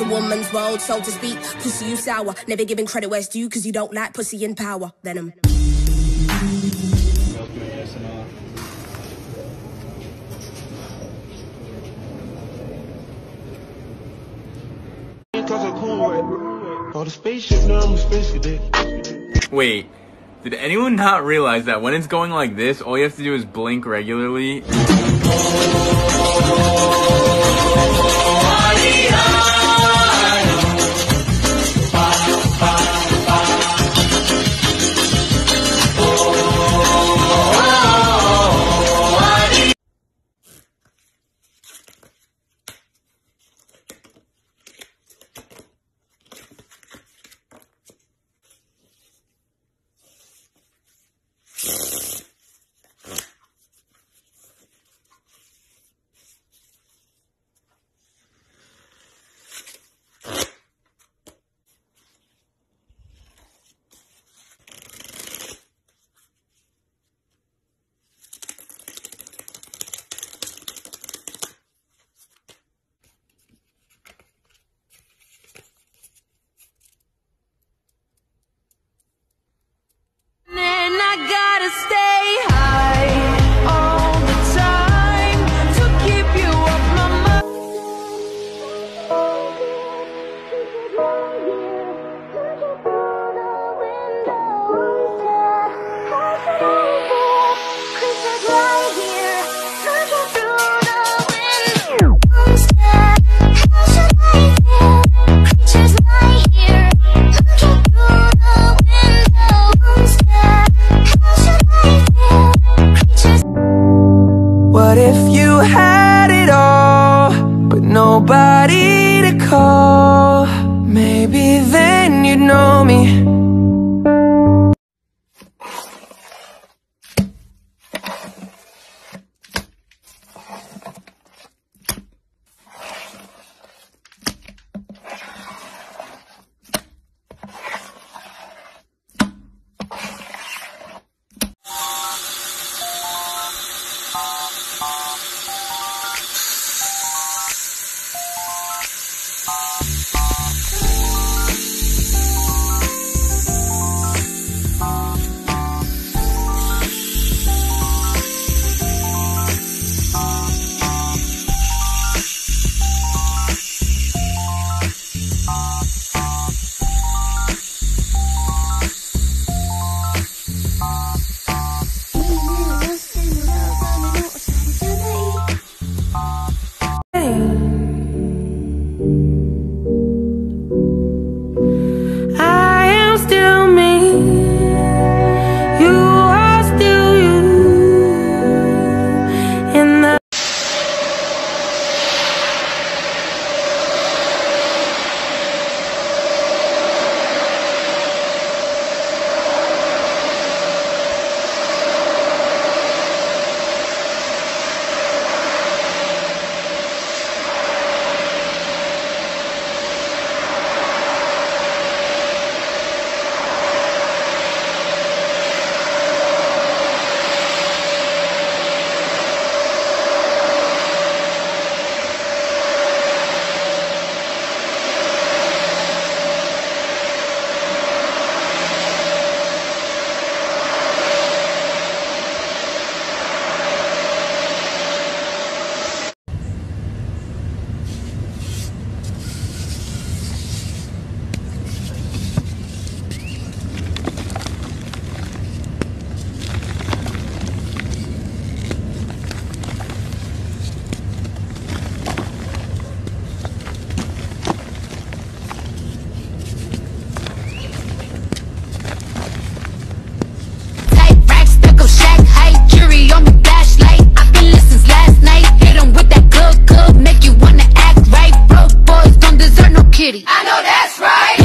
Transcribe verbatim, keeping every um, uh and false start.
a woman's world, so to speak. Pussy, you sour, never giving credit where it's due, cause you don't like pussy in power. Venom. Wait, did anyone not realize that when it's going like this, all you have to do is blink regularly? What if you had it all, but nobody to call? Maybe then you'd know me. I know that's right.